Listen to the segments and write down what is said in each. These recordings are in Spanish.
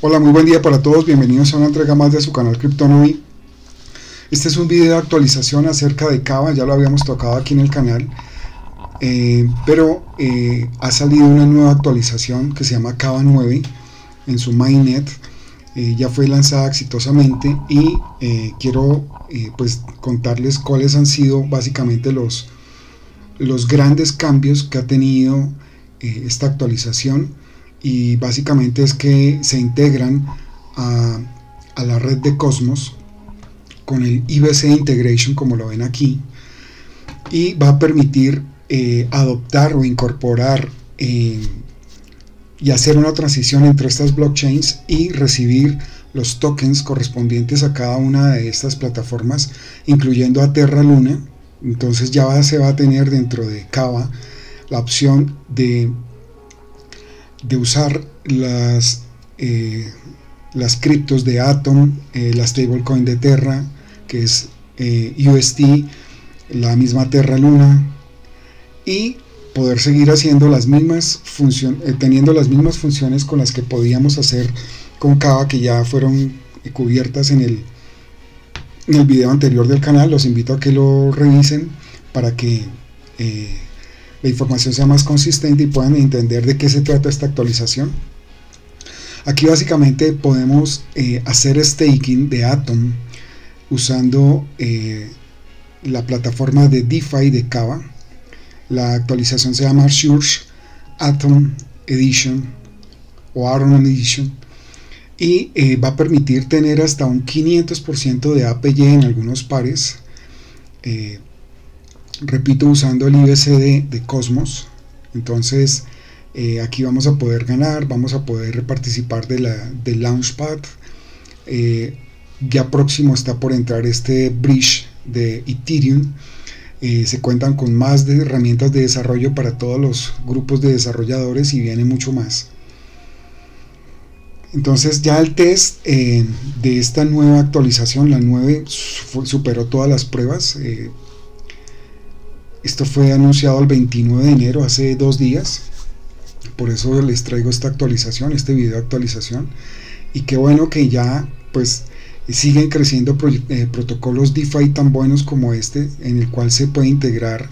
Hola, muy buen día para todos, bienvenidos a una entrega más de su canal Cryptonomy. Este es un video de actualización acerca de Kava, ya lo habíamos tocado aquí en el canal, pero ha salido una nueva actualización que se llama Kava 9 en su mainnet. Ya fue lanzada exitosamente y quiero pues contarles cuáles han sido básicamente los grandes cambios que ha tenido esta actualización. Y básicamente es que se integran a la red de Cosmos con el IBC Integration, como lo ven aquí, y va a permitir adoptar o incorporar y hacer una transición entre estas blockchains y recibir los tokens correspondientes a cada una de estas plataformas, incluyendo a Terra Luna. Entonces ya se va a tener dentro de Kava la opción de usar las criptos de Atom, la stablecoin de Terra, que es UST, la misma Terra Luna, y poder seguir haciendo las mismas teniendo las mismas funciones con las que podíamos hacer con Kava, que ya fueron cubiertas en el video anterior del canal. Los invito a que lo revisen para que la información sea más consistente y puedan entender de qué se trata esta actualización. Aquí básicamente podemos hacer staking de Atom usando la plataforma de DeFi de Kava. La actualización se llama Surge Atom Edition o Atom Edition y va a permitir tener hasta un 500% de APY en algunos pares. Repito, usando el IBC de Cosmos. Entonces aquí vamos a poder ganar, vamos a poder participar del Launchpad. Ya próximo está por entrar este bridge de Ethereum. Se cuentan con más de herramientas de desarrollo para todos los grupos de desarrolladores y viene mucho más. Entonces ya el test de esta nueva actualización, la 9, superó todas las pruebas. Esto fue anunciado el 29 de enero, hace 2 días. Por eso les traigo esta actualización, este video de actualización. Y qué bueno que ya pues siguen creciendo protocolos DeFi tan buenos como este, en el cual se puede integrar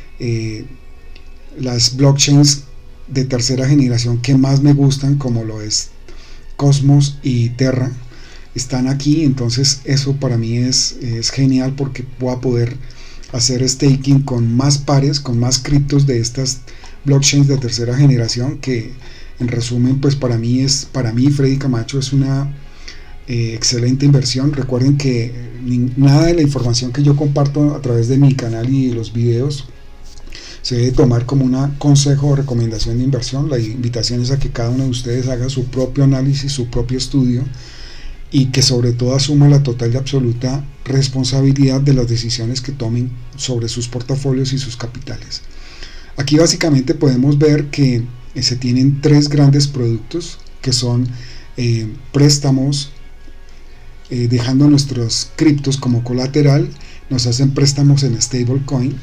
las blockchains de tercera generación que más me gustan, como lo es Cosmos y Terra. Están aquí, entonces eso para mí es genial, porque voy a poder hacer staking con más pares, con más criptos de estas blockchains de tercera generación, que en resumen pues para mí Freddy Camacho es una excelente inversión. Recuerden que nada de la información que yo comparto a través de mi canal y los videos se debe tomar como un consejo o recomendación de inversión. La invitación es a que cada uno de ustedes haga su propio análisis, su propio estudio, y que sobre todo asuma la total y absoluta responsabilidad de las decisiones que tomen sobre sus portafolios y sus capitales. Aquí básicamente podemos ver que se tienen 3 grandes productos, que son préstamos, dejando nuestros criptos como colateral, nos hacen préstamos en stablecoin,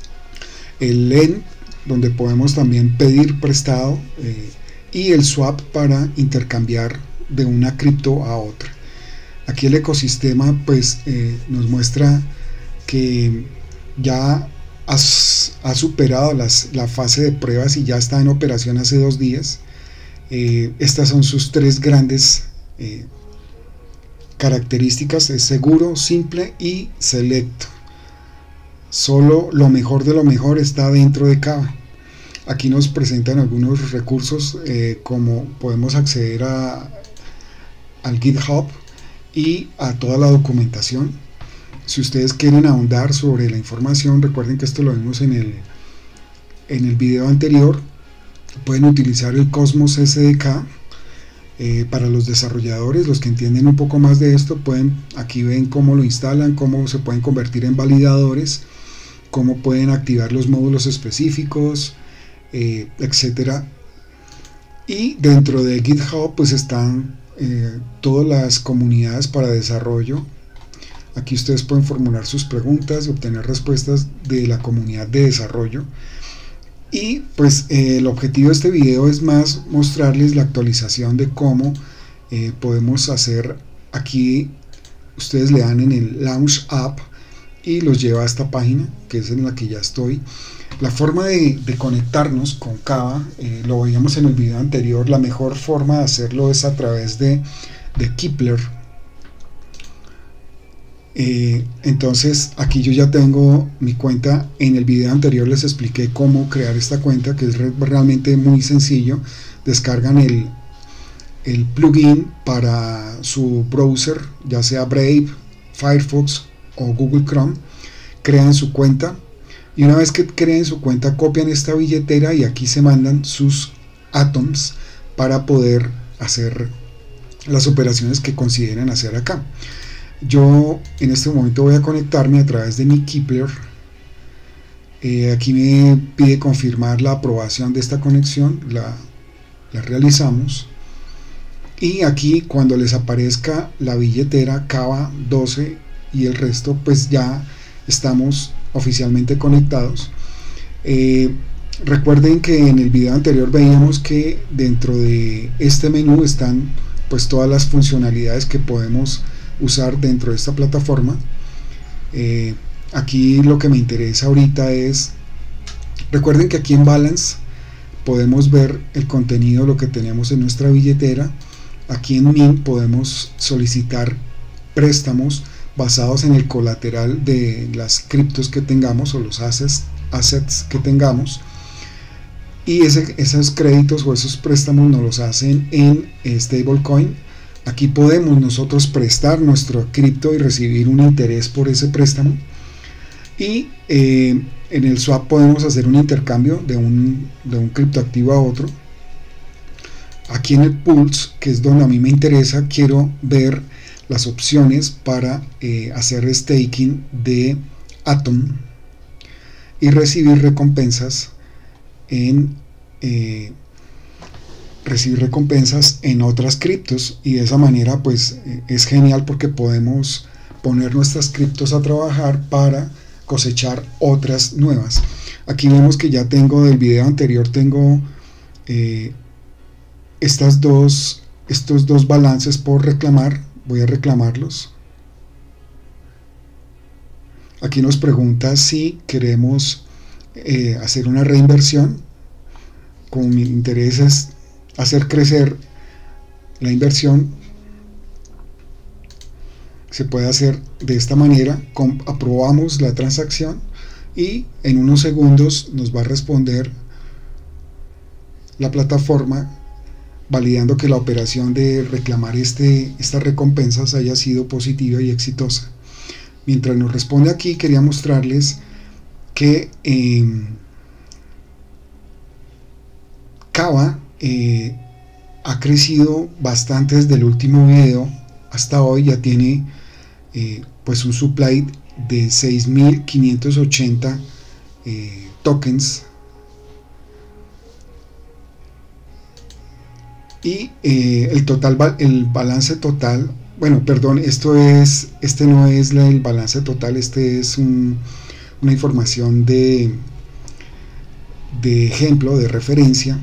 el lend, donde podemos también pedir prestado, y el swap para intercambiar de una cripto a otra. Aquí el ecosistema pues nos muestra que ya ha superado la fase de pruebas y ya está en operación hace 2 días. Estas son sus 3 grandes características: es seguro, simple y selecto. Solo lo mejor de lo mejor está dentro de Kava. Aquí nos presentan algunos recursos, como podemos acceder al GitHub y a toda la documentación. Si ustedes quieren ahondar sobre la información, recuerden que esto lo vimos en el video anterior. Pueden utilizar el Cosmos SDK. Para los desarrolladores, los que entienden un poco más de esto, aquí ven cómo lo instalan, cómo se pueden convertir en validadores, cómo pueden activar los módulos específicos, etcétera. Y dentro de GitHub pues están todas las comunidades para desarrollo. Aquí ustedes pueden formular sus preguntas y obtener respuestas de la comunidad de desarrollo. Y pues el objetivo de este video es más mostrarles la actualización de cómo podemos hacer aquí, ustedes le dan en el Launch App y los lleva a esta página que es en la que ya estoy. La forma de conectarnos con Kava, lo veíamos en el video anterior, la mejor forma de hacerlo es a través de Keplr. Entonces aquí yo ya tengo mi cuenta. En el video anterior les expliqué cómo crear esta cuenta, que es realmente muy sencillo. Descargan el plugin para su browser, ya sea Brave, Firefox o Google Chrome, crean su cuenta y una vez que creen su cuenta copian esta billetera y aquí se mandan sus atoms para poder hacer las operaciones que consideren hacer acá. Yo en este momento voy a conectarme a través de mi Keplr. Aquí me pide confirmar la aprobación de esta conexión, la realizamos y aquí cuando les aparezca la billetera Kava 12 y el resto, pues ya estamos oficialmente conectados. Recuerden que en el video anterior veíamos que dentro de este menú están pues todas las funcionalidades que podemos usar dentro de esta plataforma. Aquí lo que me interesa ahorita es, recuerden que aquí en Balance podemos ver el contenido, lo que tenemos en nuestra billetera. Aquí en Mint podemos solicitar préstamos basados en el colateral de las criptos que tengamos o los assets que tengamos, y esos créditos o esos préstamos nos los hacen en stablecoin. Aquí podemos nosotros prestar nuestro cripto y recibir un interés por ese préstamo, y en el swap podemos hacer un intercambio de un criptoactivo a otro. Aquí en el Pulse, que es donde a mí me interesa, quiero ver las opciones para hacer staking de Atom y recibir recompensas en otras criptos, y de esa manera pues es genial porque podemos poner nuestras criptos a trabajar para cosechar otras nuevas. Aquí vemos que ya tengo del video anterior, tengo estos dos balances por reclamar. Voy a reclamarlos. Aquí nos pregunta si queremos hacer una reinversión. Como mi interés es hacer crecer la inversión, se puede hacer de esta manera. Aprobamos la transacción y en unos segundos nos va a responder la plataforma validando que la operación de reclamar estas recompensas haya sido positiva y exitosa. Mientras nos responde aquí, quería mostrarles que Kava ha crecido bastante desde el último video hasta hoy. Ya tiene pues un supply de 6.580 tokens, y el balance total, bueno, perdón, este no es el balance total, este es una información de ejemplo, de referencia.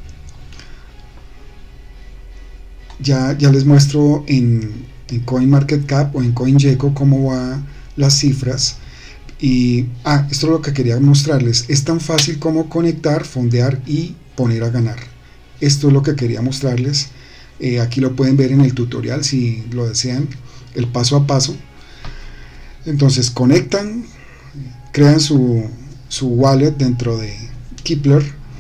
Ya les muestro en CoinMarketCap o en CoinGecko cómo van las cifras. Y esto es lo que quería mostrarles. Es tan fácil como conectar, fondear y poner a ganar. Esto es lo que quería mostrarles. Aquí lo pueden ver en el tutorial si lo desean, el paso a paso. Entonces conectan, crean su wallet dentro de Keplr,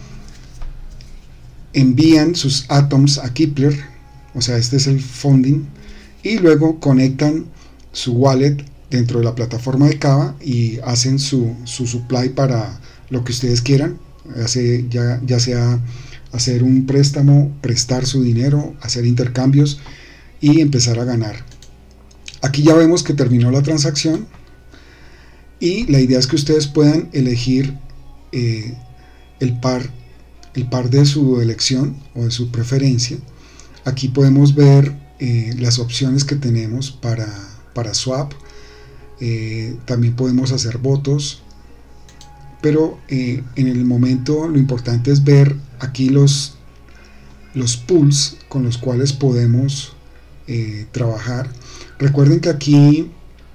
envían sus atoms a Keplr, o sea, este es el funding, y luego conectan su wallet dentro de la plataforma de Kava y hacen su supply para lo que ustedes quieran, ya sea hacer un préstamo, prestar su dinero, hacer intercambios y empezar a ganar. Aquí ya vemos que terminó la transacción y la idea es que ustedes puedan elegir el par de su elección o de su preferencia. Aquí podemos ver las opciones que tenemos para swap. También podemos hacer votos, pero en el momento lo importante es ver aquí los pools con los cuales podemos trabajar. Recuerden que aquí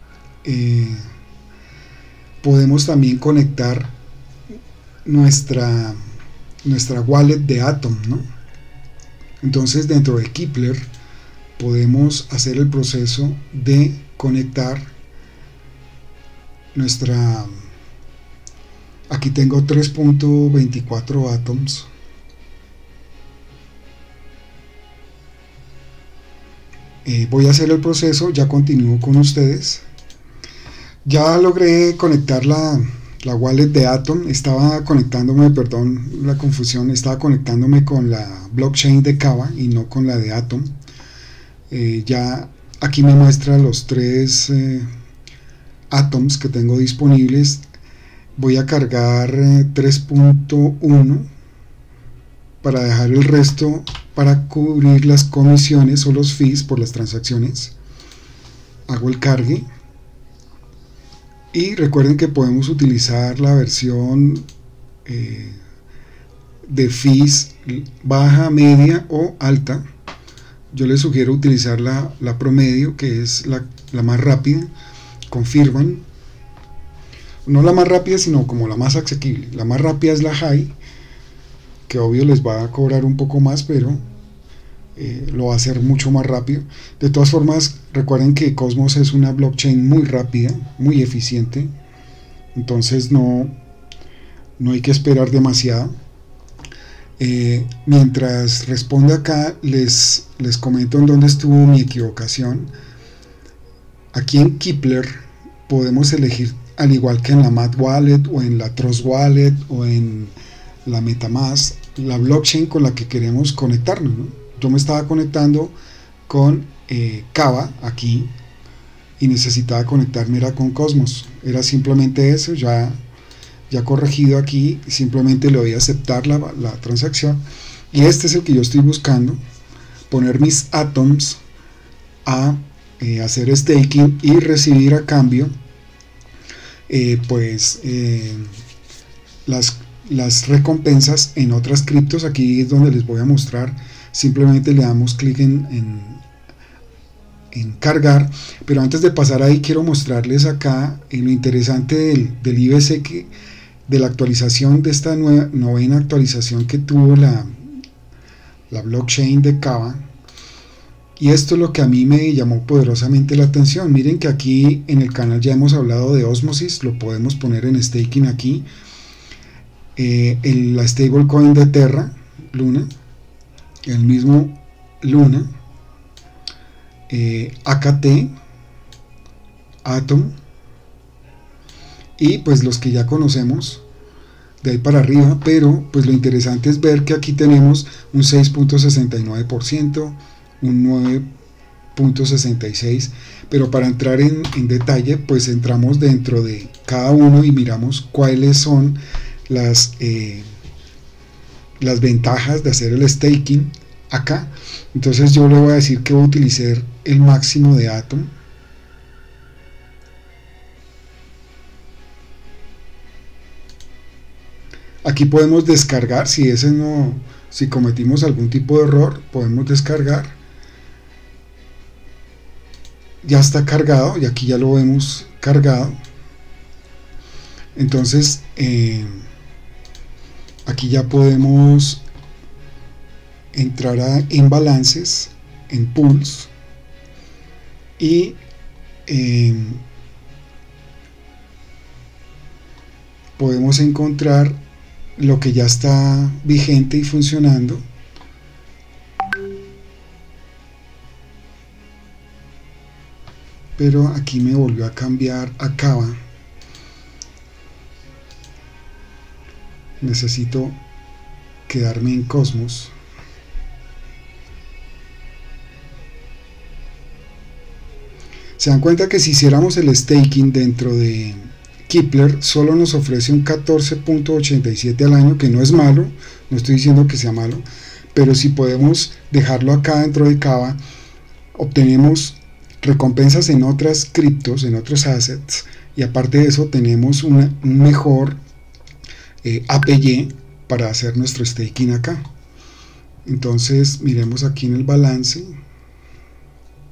podemos también conectar nuestra wallet de Atom, ¿no? Entonces dentro de Keplr podemos hacer el proceso de conectar nuestra, aquí tengo 3.24 Atoms, voy a hacer el proceso, ya continúo con ustedes. Ya logré conectar la wallet de Atom. Estaba conectándome, perdón la confusión, estaba conectándome con la blockchain de Kava y no con la de Atom. Ya aquí me muestra los 3 Atoms que tengo disponibles. Voy a cargar 3.1 para dejar el resto para cubrir las comisiones o los fees por las transacciones. Hago el cargue. Y recuerden que podemos utilizar la versión de fees baja, media o alta. Yo les sugiero utilizar la promedio, que es la más rápida. Confirman. No la más rápida, sino como la más asequible. La más rápida es la high, que obvio les va a cobrar un poco más, pero lo va a hacer mucho más rápido. De todas formas, recuerden que Cosmos es una blockchain muy rápida, muy eficiente, entonces no hay que esperar demasiado. Mientras responde acá, les comento en dónde estuvo mi equivocación. Aquí en Keplr podemos elegir, al igual que en la Mat Wallet o en la Trust Wallet o en la MetaMask, la blockchain con la que queremos conectarnos, ¿no? Yo me estaba conectando con Kava aquí y necesitaba conectarme era con Cosmos. Era simplemente eso, ya corregido aquí, simplemente le voy a aceptar la transacción. Y este es el que yo estoy buscando, poner mis Atoms a hacer staking y recibir a cambio las recompensas en otras criptos. Aquí es donde les voy a mostrar. Simplemente le damos clic en cargar, pero antes de pasar ahí quiero mostrarles acá lo interesante del IBC, de la actualización, de esta novena actualización que tuvo la blockchain de Kava. Y esto es lo que a mí me llamó poderosamente la atención. Miren que aquí en el canal ya hemos hablado de Osmosis, lo podemos poner en staking aquí. La stablecoin de Terra, Luna, el mismo Luna, AKT, Atom, y pues los que ya conocemos de ahí para arriba. Pero pues lo interesante es ver que aquí tenemos un 6.69%, un 9.66%, pero para entrar en detalle pues entramos dentro de cada uno y miramos cuáles son las ventajas de hacer el staking acá. Entonces yo le voy a decir que voy a utilizar el máximo de Atom. Aquí podemos descargar, si cometimos algún tipo de error, podemos descargar. Ya está cargado y aquí ya lo vemos cargado. Entonces aquí ya podemos entrar en balances, en pools, y podemos encontrar lo que ya está vigente y funcionando. Pero aquí me volvió a cambiar a Kava. Necesito quedarme en Cosmos. Se dan cuenta que si hiciéramos el staking dentro de Keplr, solo nos ofrece un 14.87 al año, que no es malo, no estoy diciendo que sea malo, pero si podemos dejarlo acá dentro de Kava, obtenemos recompensas en otras criptos, en otros assets, y aparte de eso tenemos un mejor APY para hacer nuestro staking acá. Entonces miremos aquí en el balance.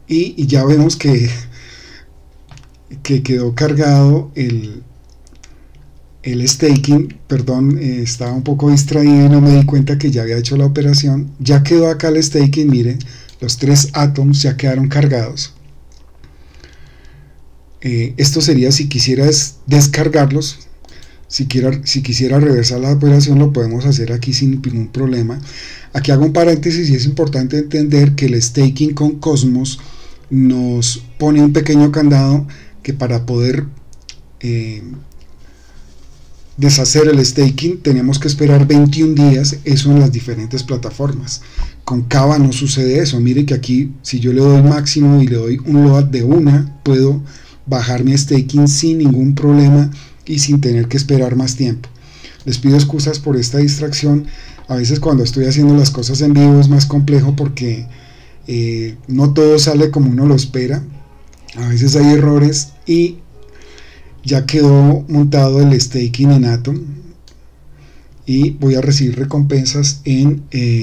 y ya vemos que quedó cargado el staking. Perdón, estaba un poco distraído y no me di cuenta que ya había hecho la operación. Ya quedó acá el staking, miren, los 3 Atoms ya quedaron cargados. Esto sería si quisieras descargarlos. Si quisiera reversar la operación, lo podemos hacer aquí sin ningún problema. Aquí hago un paréntesis y es importante entender que el staking con Cosmos nos pone un pequeño candado, que para poder deshacer el staking tenemos que esperar 21 días, eso en las diferentes plataformas. Con Kava no sucede eso. Mire que aquí, si yo le doy máximo y le doy un load de una, puedo bajar mi staking sin ningún problema y sin tener que esperar más tiempo. Les pido excusas por esta distracción. A veces cuando estoy haciendo las cosas en vivo es más complejo porque no todo sale como uno lo espera. A veces hay errores y ya quedó montado el staking en Atom y voy a recibir recompensas en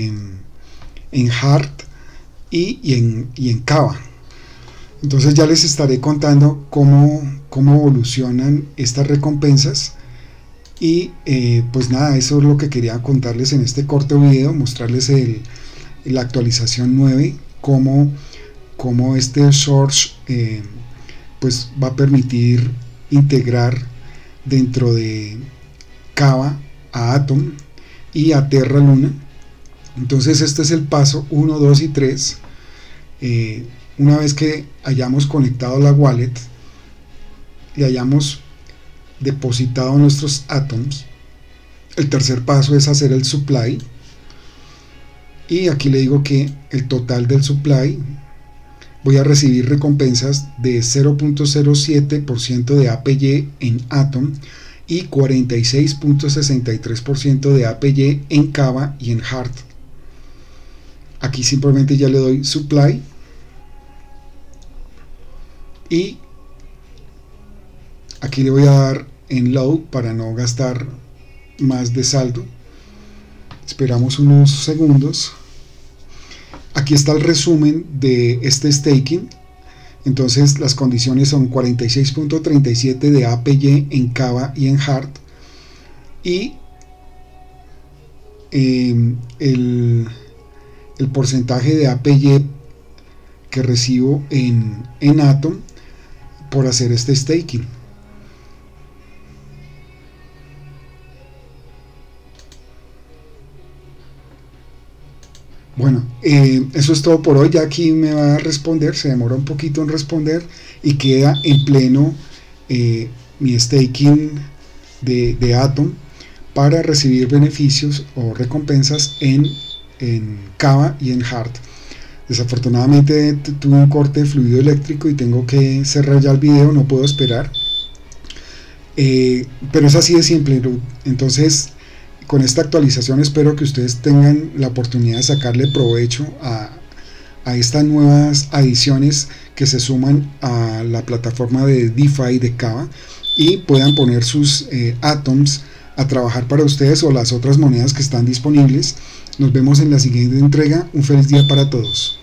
Heart y en Kava. Entonces ya les estaré contando cómo evolucionan estas recompensas. Y pues nada, eso es lo que quería contarles en este corto video, mostrarles la actualización 9, cómo este Source pues va a permitir integrar dentro de Kava a Atom y a Terra Luna. Entonces este es el paso 1, 2 y 3. Una vez que hayamos conectado la wallet y hayamos depositado nuestros Atoms, el tercer paso es hacer el supply, y aquí le digo que el total del supply voy a recibir recompensas de 0.07% de APY en Atom y 46.63% de APY en Kava y en Heart. Aquí simplemente ya le doy supply y aquí le voy a dar en load para no gastar más de saldo. Esperamos unos segundos. Aquí está el resumen de este staking. Entonces las condiciones son 46.37 de APY en Kava y en Heart, y el porcentaje de APY que recibo en Atom por hacer este staking. Bueno, eso es todo por hoy. Ya aquí me va a responder, se demora un poquito en responder y queda en pleno mi staking de Atom para recibir beneficios o recompensas en Kava y en Heart. Desafortunadamente tuve un corte de fluido eléctrico y tengo que cerrar ya el video, no puedo esperar, pero es así de simple. Entonces con esta actualización espero que ustedes tengan la oportunidad de sacarle provecho a estas nuevas adiciones que se suman a la plataforma de DeFi de Kava y puedan poner sus Atoms a trabajar para ustedes o las otras monedas que están disponibles. Nos vemos en la siguiente entrega. Un feliz día para todos.